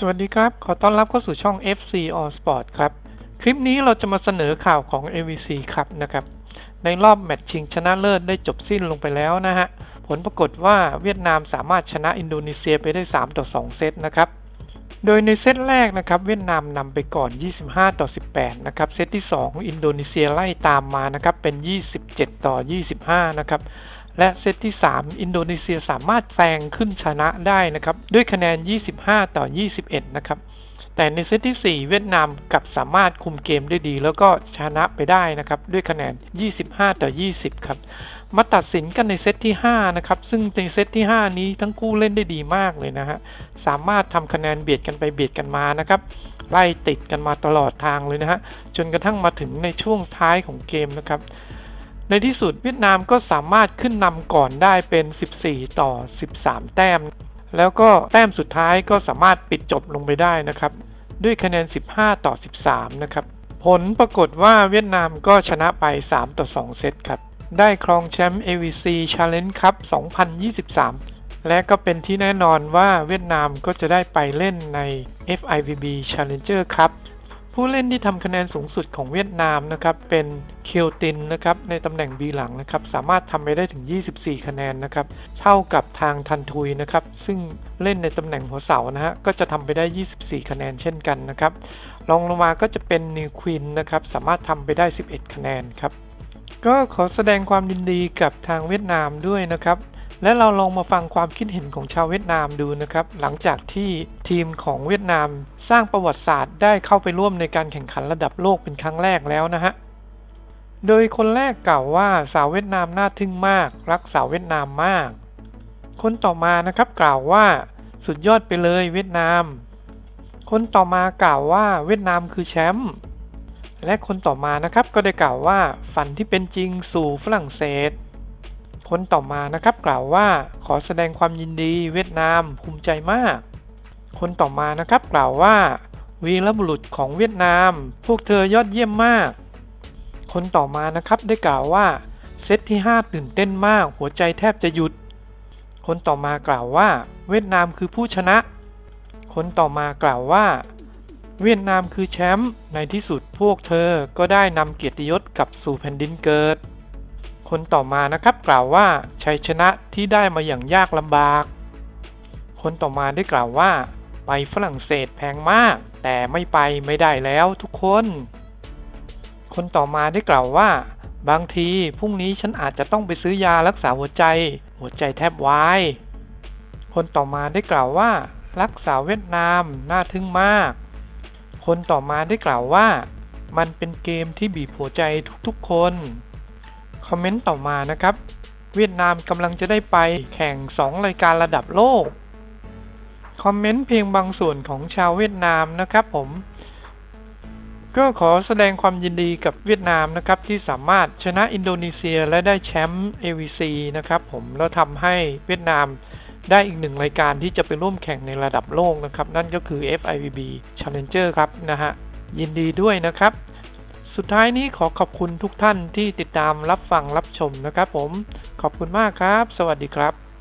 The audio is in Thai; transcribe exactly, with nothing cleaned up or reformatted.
สวัสดีครับขอต้อนรับเข้าสู่ช่อง เอฟ ซี All Sport ครับคลิปนี้เราจะมาเสนอข่าวของ เอ วี ซี ครับนะครับในรอบแมตช์ชิงชนะเลิศได้จบสิ้นลงไปแล้วนะฮะผลปรากฏว่าเวียดนามสามารถชนะอินโดนีเซียไปได้สามต่อสองเซตนะครับโดยในเซตแรกนะครับเวียดนามนำไปก่อนยี่สิบห้าต่อสิบแปดนะครับเซตที่สองอินโดนีเซียไล่ตามมานะครับเป็นยี่สิบเจ็ดต่อยี่สิบห้านะครับและเซตที่สามอินโดนีเซียสามารถแซงขึ้นชนะได้นะครับด้วยคะแนนยี่สิบห้าต่อยี่สิบเอ็ดนะครับแต่ในเซตที่สี่เวียดนามกลับสามารถคุมเกมได้ดีแล้วก็ชนะไปได้นะครับด้วยคะแนนยี่สิบห้าต่อยี่สิบครับมาตัดสินกันในเซตที่ห้านะครับซึ่งในเซตที่ห้านี้ทั้งคู่เล่นได้ดีมากเลยนะฮะสามารถทำคะแนนเบียดกันไปเบียดกันมานะครับไล่ติดกันมาตลอดทางเลยนะฮะจนกระทั่งมาถึงในช่วงท้ายของเกมนะครับในที่สุดเวียดนามก็สามารถขึ้นนำก่อนได้เป็นสิบสี่ต่อสิบสามแต้มแล้วก็แต้มสุดท้ายก็สามารถปิดจบลงไปได้นะครับด้วยคะแนนสิบห้าต่อสิบสามนะครับผลปรากฏว่าเวียดนามก็ชนะไปสามต่อสองเซตครับได้ครองแชมป์ เอ วี ซี Challenge Cup สองพันยี่สิบสามและก็เป็นที่แน่นอนว่าเวียดนามก็จะได้ไปเล่นใน เอฟ ไอ วี บี Challenger Cupผู้เล่นที่ทำคะแนนสูงสุดของเวียดนามนะครับเป็นเคียวตินนะครับในตำแหน่ง B หลังนะครับสามารถทำไปได้ถึงยี่สิบสี่คะแนนนะครับเท่ากับทางทันทุยนะครับซึ่งเล่นในตำแหน่งหัวเสานะฮะก็จะทำไปได้ยี่สิบสี่คะแนนเช่นกันนะครับรองลงมาก็จะเป็นนิวควินนะครับสามารถทำไปได้สิบเอ็ดคะแนนครับก็ขอแสดงความยินดีกับทางเวียดนามด้วยนะครับและเราลองมาฟังความคิดเห็นของชาวเวียดนามดูนะครับหลังจากที่ทีมของเวียดนามสร้างประวัติศาสตร์ได้เข้าไปร่วมในการแข่งขันระดับโลกเป็นครั้งแรกแล้วนะฮะโดยคนแรกกล่าวว่าสาวเวียดนามน่าทึ่งมากรักสาวเวียดนามมากคนต่อมานะครับกล่าวว่าสุดยอดไปเลยเวียดนามคนต่อมากล่าวว่าเวียดนามคือแชมป์และคนต่อมานะครับก็ได้กล่าวว่าฝันที่เป็นจริงสู่ฝรั่งเศสคนต่อมานะครับกล่าวว่าขอแสดงความยินดีเวียดนามภูมิใจมากคนต่อมานะครับกล่าวว่าวีรบุรุษของเวียดนามพวกเธอยอดเยี่ยมมากคนต่อมานะครับได้กล่าวว่าเซตที่ห้าตื่นเต้นมากหัวใจแทบจะหยุดคนต่อมากล่าวว่าเวียดนามคือผู้ชนะคนต่อมากล่าวว่าเวียดนามคือแชมป์ในที่สุดพวกเธอก็ได้นำเกียรติยศกลับสู่แผ่นดินเกิดคนต่อมานะครับกล่าวว่าชัยชนะที่ได้มาอย่างยากลำบากคนต่อมาได้กล่าวว่าไปฝรั่งเศสแพงมากแต่ไม่ไปไม่ได้แล้วทุกคนคนต่อมาได้กล่าวว่าบางทีพรุ่งนี้ฉันอาจจะต้องไปซื้อยารักษาหัวใจหัวใจแทบวายคนต่อมาได้กล่าวว่ารักษาเวียดนามน่าทึ่งมากคนต่อมาได้กล่าวว่ามันเป็นเกมที่บีบหัวใจทุกๆคนคอมเมนต์ต่อมานะครับเวียดนามกำลังจะได้ไปแข่งสองรายการระดับโลกคอมเมนต์เพียงบางส่วนของชาวเวียดนามนะครับผมก็ขอแสดงความยินดีกับเวียดนามนะครับที่สามารถชนะอินโดนีเซียและได้แชมป์ เอ วี ซี นะครับผมแล้วทำให้เวียดนามได้อีกหนึ่งรายการที่จะไปร่วมแข่งในระดับโลกนะครับนั่นก็คือ เอฟ ไอ วี บี Challenger ครับนะฮะยินดีด้วยนะครับสุดท้ายนี้ขอขอบคุณทุกท่านที่ติดตามรับฟังรับชมนะครับผมขอบคุณมากครับสวัสดีครับ